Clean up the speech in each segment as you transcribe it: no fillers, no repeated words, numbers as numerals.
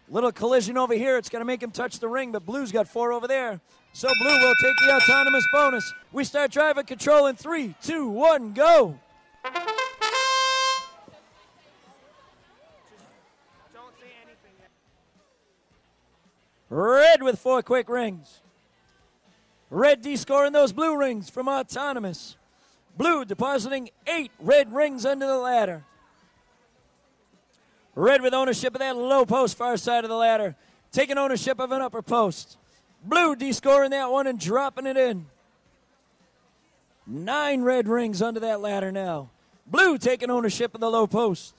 Little collision over here. It's going to make him touch the ring, but Blue's got 4 over there. So Blue will take the autonomous bonus. We start driver control in 3, 2, 1, go. Red with 4 quick rings. Red descoring those blue rings from autonomous. Blue depositing 8 red rings under the ladder. Red with ownership of that low post far side of the ladder. Taking ownership of an upper post. Blue descoring that one and dropping it in. 9 red rings under that ladder now. Blue taking ownership of the low post.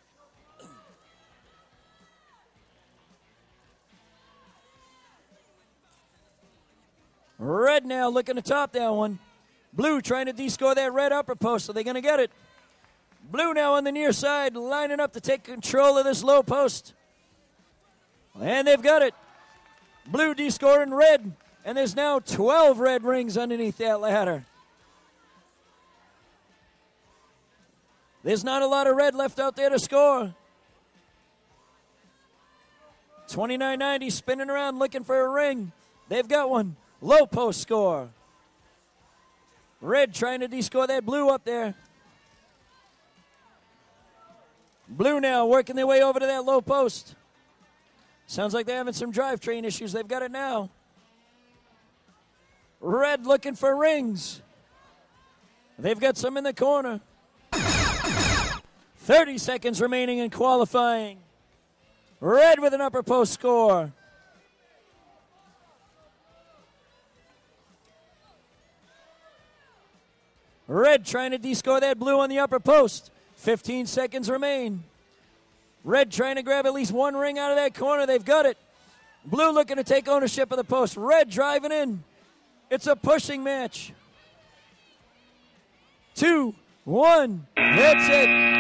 Red now looking to top that one. Blue trying to descore that red upper post. Are they going to get it? Blue now on the near side, lining up to take control of this low post. And they've got it. Blue descoring red. And there's now 12 red rings underneath that ladder. There's not a lot of red left out there to score. 29.90 spinning around looking for a ring. They've got one. Low post score. Red trying to descore that blue up there. Blue now working their way over to that low post. Sounds like they're having some drivetrain issues. They've got it now. Red looking for rings. They've got some in the corner. 30 seconds remaining in qualifying. Red with an upper post score. Red trying to descore that blue on the upper post. 15 seconds remain. Red trying to grab at least 1 ring out of that corner. They've got it. Blue looking to take ownership of the post. Red driving in. It's a pushing match. 2, 1. That's it.